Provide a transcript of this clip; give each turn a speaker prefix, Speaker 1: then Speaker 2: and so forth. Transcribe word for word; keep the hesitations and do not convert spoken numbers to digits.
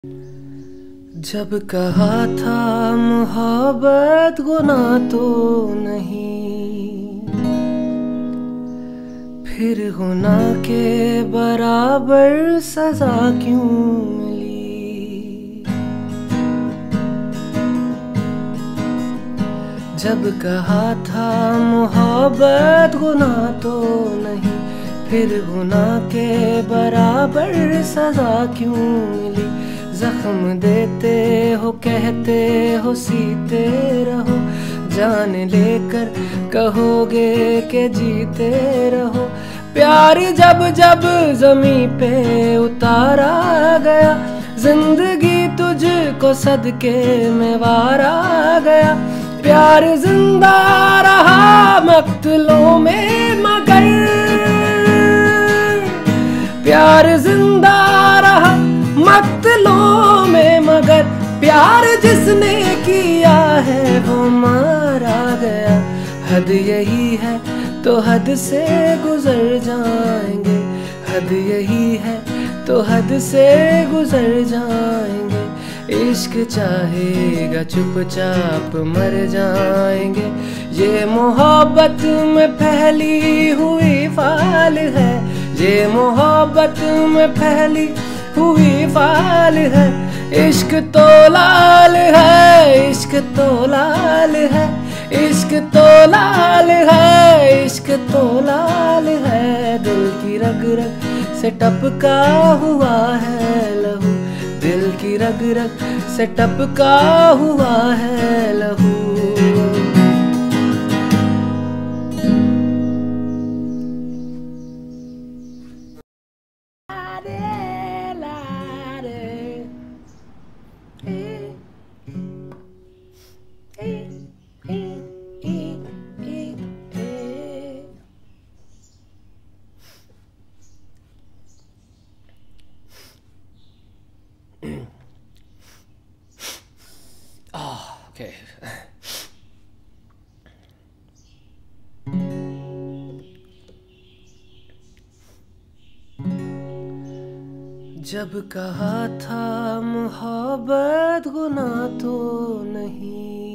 Speaker 1: जब कहा था मोहब्बत गुनाह तो नहीं, फिर गुनाह के बराबर सजा क्यों मिली। जब कहा था मोहब्बत गुनाह तो नहीं, फिर गुनाह के बराबर सजा क्यों मिली। जख्म देते हो कहते हो सीते रहो, जान लेकर कहोगे के जीते रहो। प्यार जब जब ज़मीं पे उतारा गया, जिंदगी तुझको सदके में वारा गया। प्यार जिंदा रहा मक्तलों में मगर, प्यार जिंदा रहा मक्तलों में मगर, प्यार जिसने किया है वो मारा गया। हद यही है तो हद से गुजर जाएंगे, हद यही है तो हद से गुजर जाएंगे। इश्क चाहेगा चुपचाप मर जाएंगे, ये मोहब्बत में फैली हुई फाल है, ये मोहब्बत में फैली हुई फाल है। इश्क तो लाल है, इश्क तो लाल है, इश्क तो लाल है, इश्क तो लाल है। दिल की रग रग से टपका हुआ है लहू, दिल की रग रग से टपका हुआ है लहू।
Speaker 2: Oh, okay.
Speaker 1: जब कहा था मोहब्बत गुनाह तो नहीं,